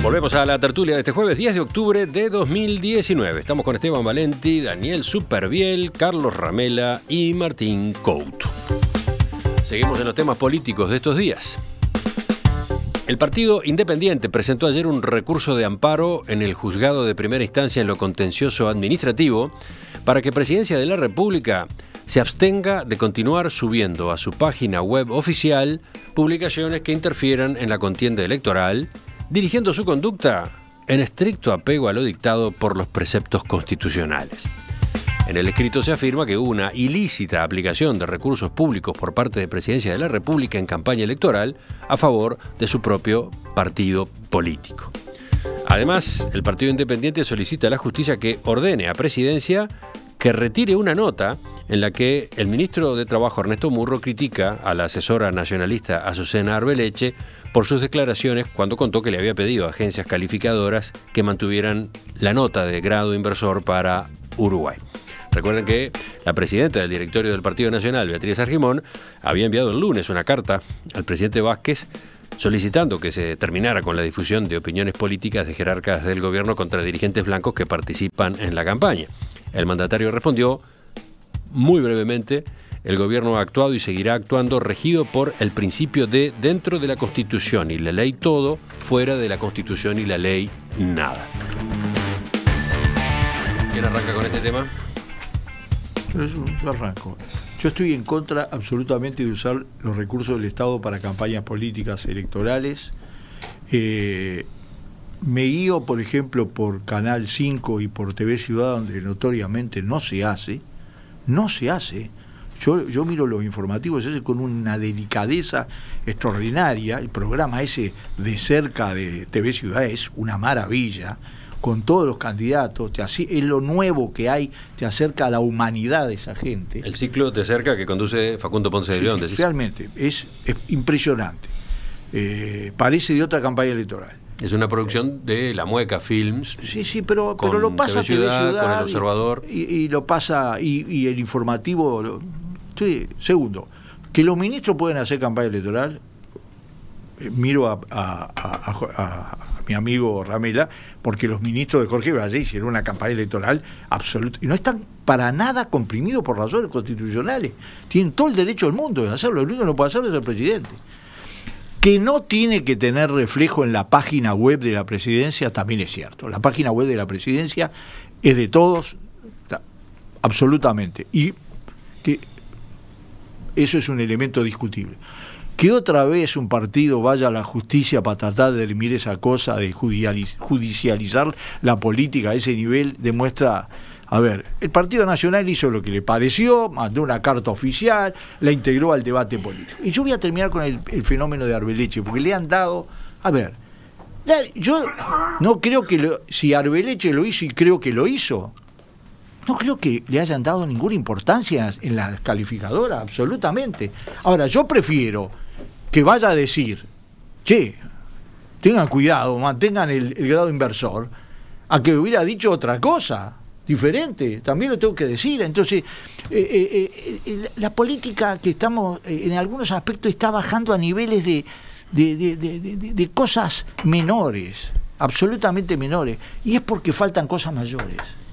Volvemos a la tertulia de este jueves 10 de octubre de 2019. Estamos con Esteban Valenti, Daniel Superviel, Carlos Ramela y Martín Couto. Seguimos en los temas políticos de estos días. El Partido Independiente presentó ayer un recurso de amparo en el juzgado de primera instancia en lo contencioso administrativo para que Presidencia de la República se abstenga de continuar subiendo a su página web oficial publicaciones que interfieran en la contienda electoral, dirigiendo su conducta en estricto apego a lo dictado por los preceptos constitucionales. En el escrito se afirma que hubo una ilícita aplicación de recursos públicos por parte de Presidencia de la República en campaña electoral a favor de su propio partido político. Además, el Partido Independiente solicita a la justicia que ordene a Presidencia que retire una nota en la que el ministro de Trabajo Ernesto Murro critica a la asesora nacionalista Azucena Arbeleche por sus declaraciones cuando contó que le había pedido a agencias calificadoras que mantuvieran la nota de grado inversor para Uruguay. Recuerden que la presidenta del directorio del Partido Nacional, Beatriz Argimón, había enviado el lunes una carta al presidente Vázquez solicitando que se terminara con la difusión de opiniones políticas de jerarcas del gobierno contra dirigentes blancos que participan en la campaña. El mandatario respondió muy brevemente: el gobierno ha actuado y seguirá actuando regido por el principio de dentro de la Constitución y la ley todo, fuera de la Constitución y la ley nada. ¿Quién arranca con este tema? Yo arranco. Yo estoy en contra absolutamente de usar los recursos del Estado para campañas políticas electorales. Me guío, por ejemplo, por Canal 5 y por TV Ciudad, donde notoriamente no se hace. No se hace. Yo miro los informativos, se hace con una delicadeza extraordinaria. El programa ese de cerca de TV Ciudad es una maravilla, con todos los candidatos, es lo nuevo que hay, te acerca a la humanidad de esa gente. El ciclo de cerca que conduce Facundo Ponce de León. Sí, realmente, es impresionante. Parece de otra campaña electoral. Es una producción de La Mueca Films. Sí, pero lo pasa TV Ciudad, con El Observador. Y lo pasa, y el informativo. Segundo, que los ministros pueden hacer campaña electoral. Miro a mi amigo Ramela, porque los ministros de Jorge Valle hicieron una campaña electoral absoluta y no están para nada comprimidos por razones constitucionales. Tienen todo el derecho del mundo de hacerlo. Lo único que no puede hacerlo es el presidente. Que no tiene que tener reflejo en la página web de la presidencia también es cierto. La página web de la presidencia es de todos, absolutamente. Y que eso es un elemento discutible. Que otra vez un partido vaya a la justicia para tratar de dirimir esa cosa de judicializar la política a ese nivel demuestra... A ver, el Partido Nacional hizo lo que le pareció, mandó una carta oficial, la integró al debate político. Y yo voy a terminar con el fenómeno de Arbeleche, porque le han dado... A ver, yo no creo que... si Arbeleche lo hizo, y creo que lo hizo, no creo que le hayan dado ninguna importancia en la calificadora, absolutamente. Ahora, yo prefiero que vaya a decir, che, tengan cuidado, mantengan el grado inversor, a que hubiera dicho otra cosa diferente, también lo tengo que decir. Entonces, la política que estamos, en algunos aspectos, está bajando a niveles de cosas menores, absolutamente menores, y es porque faltan cosas mayores.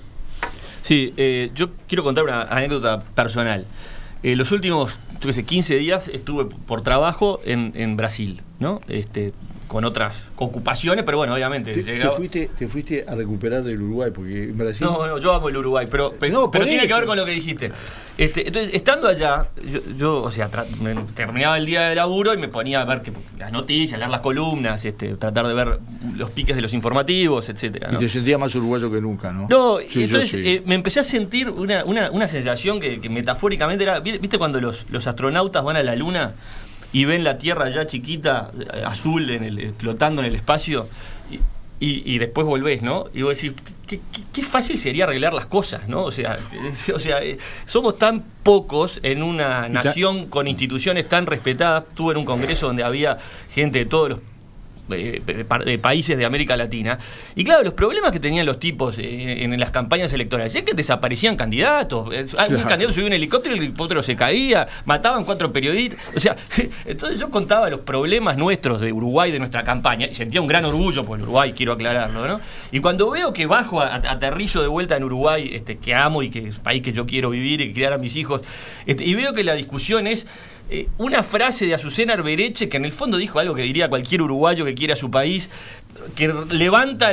Sí, yo quiero contar una anécdota personal. Los últimos 15 días estuve por trabajo en Brasil, ¿no? Con otras ocupaciones, pero bueno, obviamente. ¿Te fuiste a recuperar del Uruguay? Porque en Brasil... No, yo amo el Uruguay, pero tiene que ver con lo que dijiste. Entonces, estando allá, yo terminaba el día de laburo y me ponía a ver las noticias, leer las columnas, tratar de ver los piques de los informativos, etcétera, ¿no? Y te sentías más uruguayo que nunca, ¿no? No, sí, entonces me empecé a sentir una sensación que metafóricamente era, ¿viste cuando los astronautas van a la Luna y ven la Tierra ya chiquita, azul, flotando en el espacio, y después volvés, ¿no? Y vos decís, qué fácil sería arreglar las cosas, ¿no? O sea, somos tan pocos en una nación con instituciones tan respetadas. Estuve en un congreso donde había gente de todos los países de América Latina. Y claro, los problemas que tenían los tipos en las campañas electorales es que desaparecían candidatos. Un candidato subía un helicóptero y el helicóptero se caía, mataban 4 periodistas. O sea, entonces yo contaba los problemas nuestros de Uruguay, de nuestra campaña, y sentía un gran orgullo por el Uruguay, quiero aclararlo, ¿no? Y cuando veo que bajo, aterrizo de vuelta en Uruguay, que amo y que es el país que yo quiero vivir y criar a mis hijos, y veo que la discusión es una frase de Azucena Arbereche, que en el fondo dijo algo que diría cualquier uruguayo que quiere a su país, que levanta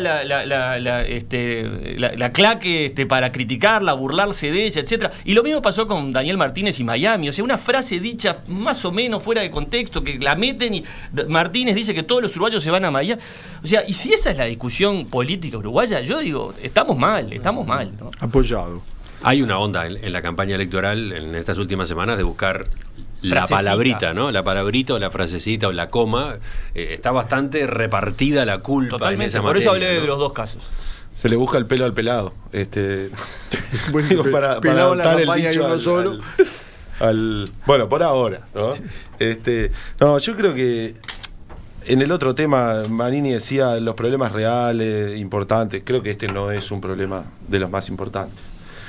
la claque para criticarla, burlarse de ella, etcétera. Y lo mismo pasó con Daniel Martínez y Miami. O sea, una frase dicha más o menos fuera de contexto, que la meten y Martínez dice que todos los uruguayos se van a Miami. O sea, y si esa es la discusión política uruguaya, yo digo, estamos mal, ¿no? Apoyado. Hay una onda en la campaña electoral en estas últimas semanas de buscar la Frasecita. palabrita, ¿no? La palabrita o la frasecita o la coma. Está bastante repartida la culpa. Totalmente, en esa por materia, eso hablé ¿no? de los dos casos. Se le busca el pelo al pelado. Bueno, Digo, pelado en la adaptar el campaña y dicho uno solo. bueno, por ahora, ¿no? No, yo creo que en el otro tema, Manini decía los problemas reales, importantes. Creo que este no es un problema de los más importantes.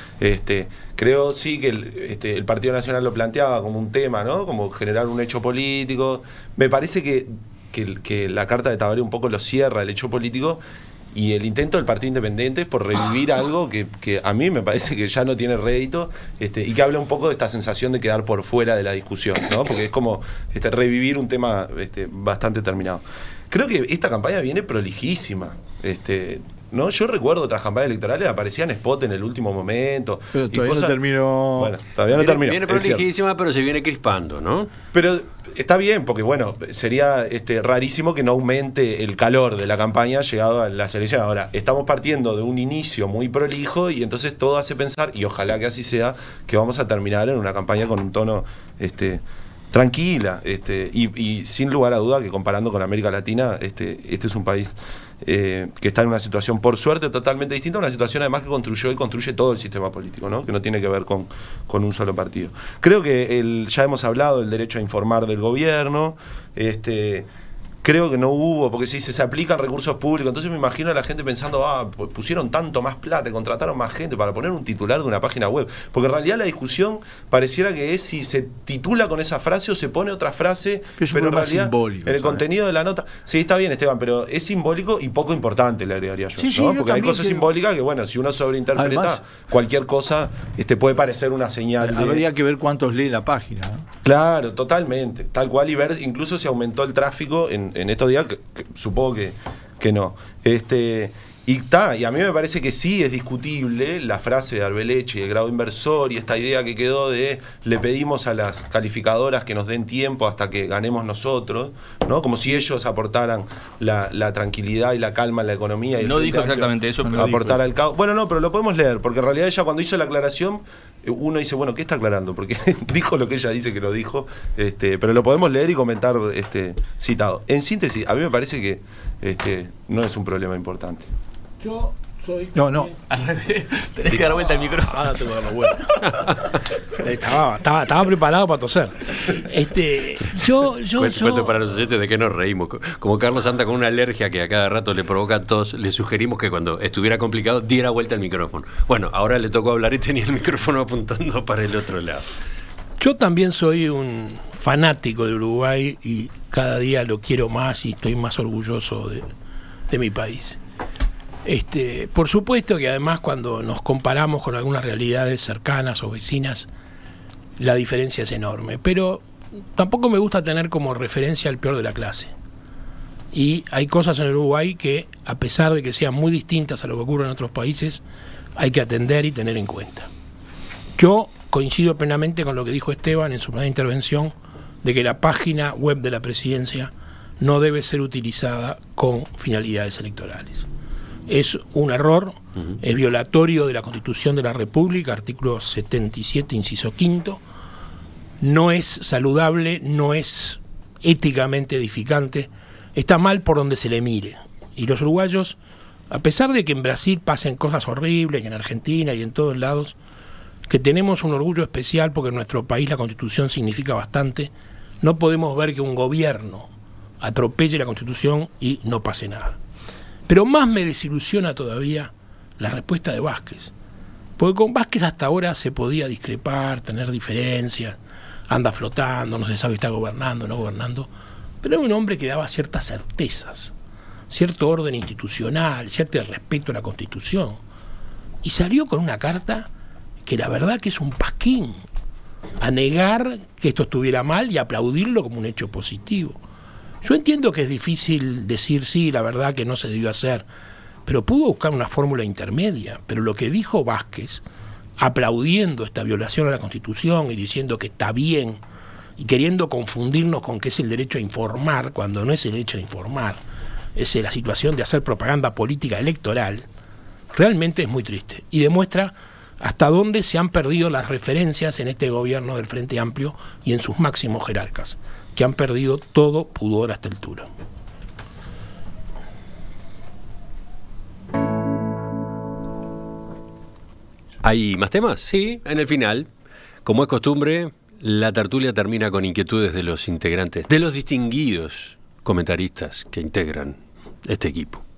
Creo sí que el Partido Nacional lo planteaba como un tema, ¿no? Como generar un hecho político. Me parece que la carta de Tabaré un poco lo cierra, el hecho político, y el intento del Partido Independiente es por revivir algo que a mí me parece que ya no tiene rédito, y que habla un poco de esta sensación de quedar por fuera de la discusión, ¿no? Porque es como revivir un tema bastante terminado. Creo que esta campaña viene prolijísima. ¿No? Yo recuerdo otras campañas electorales, aparecían spot en el último momento. Pero todavía no terminó. Bueno, todavía no terminó. Viene prolijísima, pero se viene crispando, ¿no? Pero está bien, porque bueno, sería rarísimo que no aumente el calor de la campaña llegado a las elecciones. Ahora, estamos partiendo de un inicio muy prolijo y entonces todo hace pensar, y ojalá que así sea, que vamos a terminar en una campaña con un tono tranquila, y sin lugar a duda que comparando con América Latina, este es un país que está en una situación, por suerte, totalmente distinta, una situación además que construyó y construye todo el sistema político, ¿no? Que no tiene que ver con un solo partido. Creo que ya hemos hablado del derecho a informar del gobierno, creo que no hubo, porque si se aplican recursos públicos, entonces me imagino a la gente pensando, pusieron tanto más plata, contrataron más gente para poner un titular de una página web, porque en realidad la discusión pareciera que es si se titula con esa frase o se pone otra frase, pero en realidad simbólico, en el contenido de la nota, sí, está bien, Esteban, pero es simbólico y poco importante, le agregaría yo, sí, ¿no? yo Porque hay cosas creo... simbólicas que, bueno, si uno sobreinterpreta, además, cualquier cosa puede parecer una señal. Habría que ver cuántos lee la página, ¿no? Claro, totalmente, tal cual, y ver incluso si aumentó el tráfico en estos días, que supongo que no. Y a mí me parece que sí es discutible la frase de Arbereche y el grado inversor y esta idea que quedó de le pedimos a las calificadoras que nos den tiempo hasta que ganemos nosotros, ¿no? Como si ellos aportaran la tranquilidad y la calma en la economía. Y no dijo exactamente eso, pero aportar al caos. Bueno, no, pero lo podemos leer, porque en realidad ella cuando hizo la aclaración, uno dice, bueno, ¿qué está aclarando? Porque dijo lo que ella dice que lo dijo, pero lo podemos leer y comentar citado. En síntesis, a mí me parece que no es un problema importante. Yo soy... No. Al revés, tenés que dar vuelta al micrófono. Ahora tengo que dar la vuelta. Estaba preparado para toser. Cuento para los oyentes de que nos reímos. Como Carlos anda con una alergia que a cada rato le provoca tos, le sugerimos que cuando estuviera complicado diera vuelta al micrófono. Bueno, ahora le tocó hablar y tenía el micrófono apuntando para el otro lado. Yo también soy un fanático de Uruguay y cada día lo quiero más y estoy más orgulloso de mi país. Por supuesto que además cuando nos comparamos con algunas realidades cercanas o vecinas, la diferencia es enorme, pero tampoco me gusta tener como referencia el peor de la clase. Y hay cosas en Uruguay que, a pesar de que sean muy distintas a lo que ocurre en otros países, hay que atender y tener en cuenta. Yo coincido plenamente con lo que dijo Esteban en su primera intervención, de que la página web de la presidencia no debe ser utilizada con finalidades electorales. Es un error, es violatorio de la Constitución de la República, artículo 77, inciso 5, no es saludable, no es éticamente edificante, está mal por donde se le mire. Y los uruguayos, a pesar de que en Brasil pasen cosas horribles, y en Argentina y en todos lados, que tenemos un orgullo especial porque en nuestro país la Constitución significa bastante, no podemos ver que un gobierno atropelle la Constitución y no pase nada. Pero más me desilusiona todavía la respuesta de Vázquez. Porque con Vázquez hasta ahora se podía discrepar, tener diferencias, anda flotando, no se sabe si está gobernando o no gobernando, pero era un hombre que daba ciertas certezas, cierto orden institucional, cierto respeto a la Constitución. Y salió con una carta que la verdad que es un pasquín, a negar que esto estuviera mal y aplaudirlo como un hecho positivo. Yo entiendo que es difícil decir sí, la verdad que no se debió hacer, pero pudo buscar una fórmula intermedia. Pero lo que dijo Vázquez, aplaudiendo esta violación a la Constitución y diciendo que está bien, y queriendo confundirnos con que es el derecho a informar, cuando no es el derecho a informar, es la situación de hacer propaganda política electoral, realmente es muy triste y demuestra hasta dónde se han perdido las referencias en este gobierno del Frente Amplio y en sus máximos jerarcas, que han perdido todo pudor a esta altura. ¿Hay más temas? Sí, en el final. Como es costumbre, la tertulia termina con inquietudes de los integrantes, de los distinguidos comentaristas que integran este equipo.